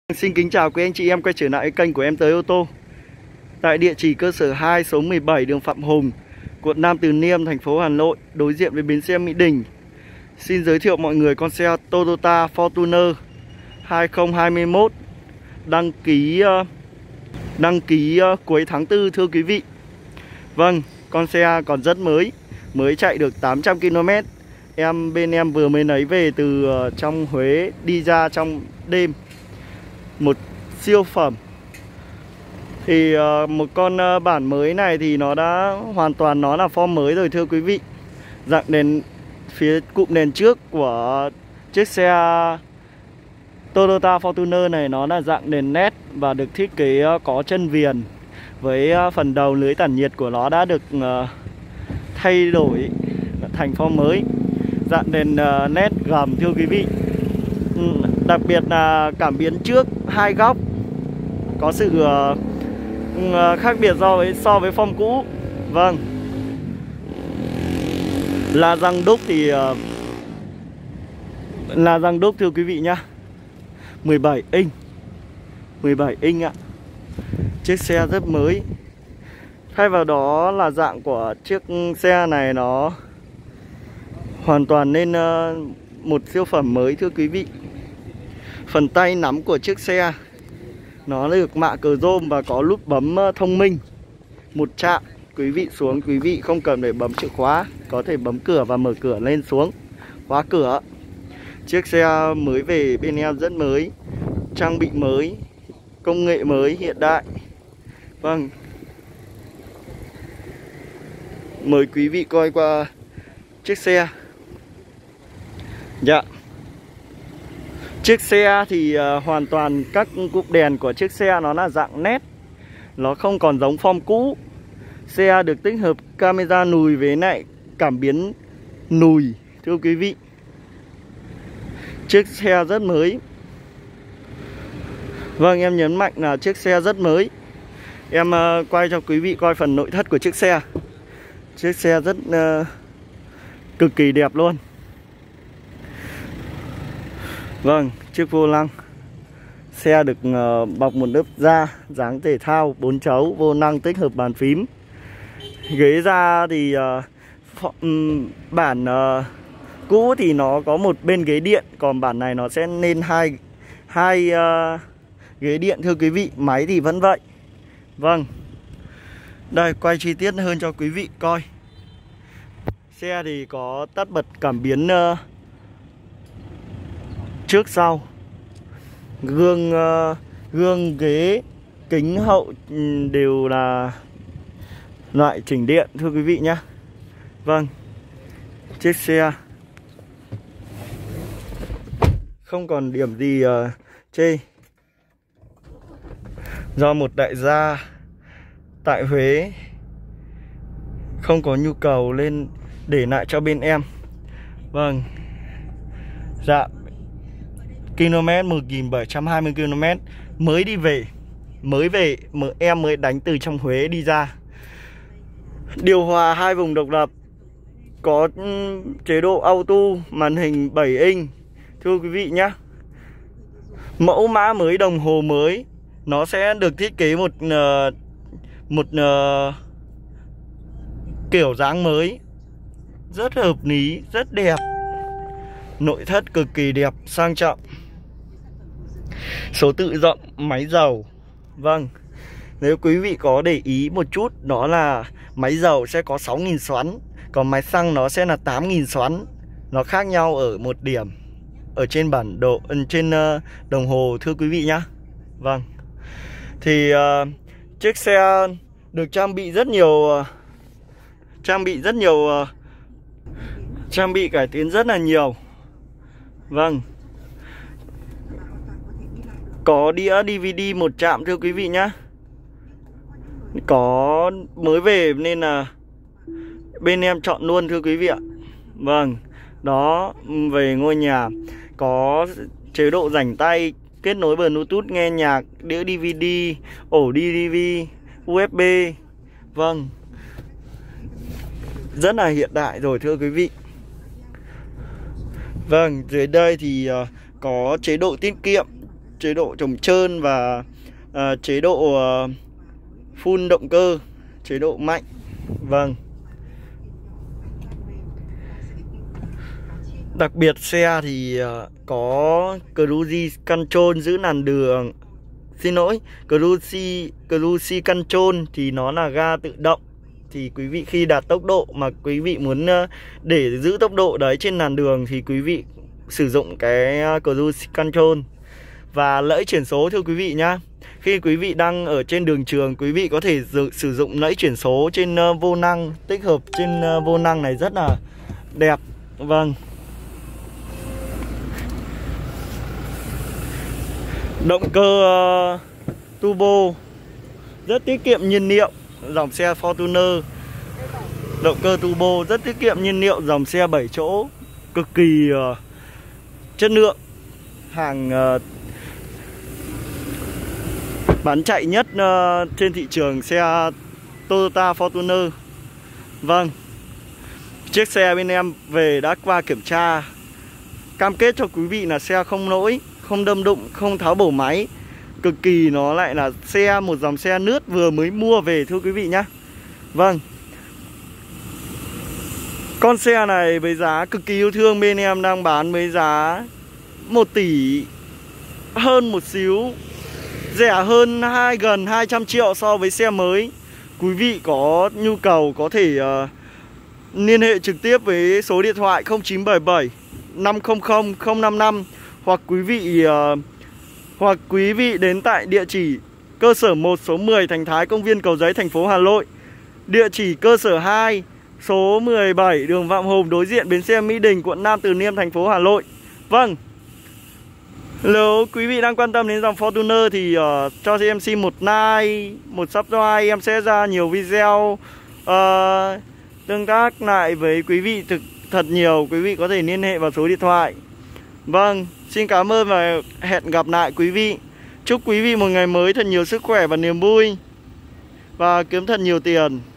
Xin kính chào quý anh chị em quay trở lại kênh của Em Tới Ô Tô. Tại địa chỉ cơ sở 2 số 17 đường Phạm Hùng, quận Nam Từ Liêm, thành phố Hà Nội, đối diện với bến xe Mỹ Đình. Xin giới thiệu mọi người con xe Toyota Fortuner 2021 đăng ký cuối tháng 4 thưa quý vị. Vâng, con xe còn rất mới chạy được 800 km. Bên em vừa mới lấy về từ trong Huế đi ra trong đêm. Một siêu phẩm. Thì một con bản mới này thì nó đã hoàn toàn nó là form mới rồi thưa quý vị. Dạng đèn phía cụm đèn trước của chiếc xe Toyota Fortuner này nó là dạng đèn LED và được thiết kế có chân viền. Với phần đầu lưới tản nhiệt của nó đã được thay đổi thành form mới, dạng đèn LED gầm thưa quý vị. Đặc biệt là cảm biến trước hai góc có sự khác biệt so với form cũ. Vâng, là răng đúc thì là răng đúc thưa quý vị nhá. 17 inch ạ. Chiếc xe rất mới. Thay vào đó là dạng của chiếc xe này nó hoàn toàn nên một siêu phẩm mới thưa quý vị. Phần tay nắm của chiếc xe nó được mạ cờ rôm và có nút bấm thông minh. Một chạm quý vị xuống, quý vị không cần phải bấm chìa khóa, có thể bấm cửa và mở cửa lên xuống, khóa cửa. Chiếc xe mới về bên em rất mới, trang bị mới, công nghệ mới hiện đại. Vâng, mời quý vị coi qua chiếc xe. Dạ, chiếc xe thì hoàn toàn các cụm đèn của chiếc xe nó là dạng LED. Nó không còn giống form cũ. Xe được tích hợp camera lùi với lại cảm biến lùi thưa quý vị. Chiếc xe rất mới. Vâng, em nhấn mạnh là chiếc xe rất mới. Em quay cho quý vị coi phần nội thất của chiếc xe. Chiếc xe rất cực kỳ đẹp luôn. Vâng, chiếc vô lăng xe được bọc một lớp da dáng thể thao 4 chấu, vô lăng tích hợp bàn phím. Ghế da thì bản cũ thì nó có một bên ghế điện, còn bản này nó sẽ lên hai ghế điện thưa quý vị. Máy thì vẫn vậy. Vâng, đây quay chi tiết hơn cho quý vị coi. Xe thì có tắt bật cảm biến trước sau, gương ghế, kính hậu đều là loại chỉnh điện thưa quý vị nhé. Vâng, chiếc xe không còn điểm gì chê. Do một đại gia tại Huế không có nhu cầu lên để lại cho bên em. Vâng, dạ, km 1720 km mới đi về, em mới đánh từ trong Huế đi ra. Điều hòa 2 vùng độc lập, có chế độ auto, màn hình 7 inch thưa quý vị nhé. Mẫu mã mới, đồng hồ mới, nó sẽ được thiết kế một kiểu dáng mới, rất hợp lý, rất đẹp. Nội thất cực kỳ đẹp, sang trọng. Số tự rộng, máy dầu. Vâng, nếu quý vị có để ý một chút, đó là máy dầu sẽ có 6.000 xoắn, còn máy xăng nó sẽ là 8.000 xoắn. Nó khác nhau ở một điểm, ở trên bản đồ, trên đồng hồ thưa quý vị nhá. Vâng, thì chiếc xe được trang bị cải tiến rất là nhiều. Vâng, có đĩa DVD một chạm thưa quý vị nhá. Có mới về nên là bên em chọn luôn thưa quý vị ạ. Vâng, đó, về ngôi nhà có chế độ rảnh tay, kết nối Bluetooth nghe nhạc, đĩa DVD, ổ DVD, USB. Vâng, rất là hiện đại rồi thưa quý vị. Vâng, dưới đây thì có chế độ tiết kiệm chế độ trồng trơn và chế độ phun động cơ, chế độ mạnh. Vâng. Đặc biệt xe thì có Cruise Control giữ làn đường. Xin lỗi, Cruise Control thì nó là ga tự động. Thì quý vị khi đạt tốc độ mà quý vị muốn để giữ tốc độ đấy trên làn đường thì quý vị sử dụng cái Cruise Control. Và lẫy chuyển số thưa quý vị nhá. Khi quý vị đang ở trên đường trường, quý vị có thể sử dụng lẫy chuyển số trên vô lăng, tích hợp trên vô lăng này rất là đẹp. Vâng. Động cơ turbo rất tiết kiệm nhiên liệu, dòng xe Fortuner. Động cơ turbo rất tiết kiệm nhiên liệu, dòng xe 7 chỗ, cực kỳ chất lượng. Hàng bán chạy nhất trên thị trường xe Toyota Fortuner. Vâng. Chiếc xe bên em về đã qua kiểm tra, cam kết cho quý vị là xe không lỗi, không đâm đụng, không tháo bổ máy. Cực kỳ nó lại là một dòng xe lướt vừa mới mua về thưa quý vị nhá. Vâng. Con xe này với giá cực kỳ yêu thương, bên em đang bán với giá 1 tỷ hơn một xíu, rẻ hơn gần 200 triệu so với xe mới. Quý vị có nhu cầu có thể liên hệ trực tiếp với số điện thoại 0977 500 055 hoặc quý vị đến tại địa chỉ cơ sở 1 số 10 Thành Thái, công viên Cầu Giấy, thành phố Hà Nội. Địa chỉ cơ sở 2 số 17 đường Phạm Hùng, đối diện bến xe Mỹ Đình, quận Nam Từ Liêm, thành phố Hà Nội. Vâng. Nếu quý vị đang quan tâm đến dòng Fortuner thì cho em xin một like, một subscribe, em sẽ ra nhiều video tương tác lại với quý vị thật nhiều. Quý vị có thể liên hệ vào số điện thoại. Vâng, xin cảm ơn và hẹn gặp lại quý vị. Chúc quý vị một ngày mới thật nhiều sức khỏe và niềm vui, và kiếm thật nhiều tiền.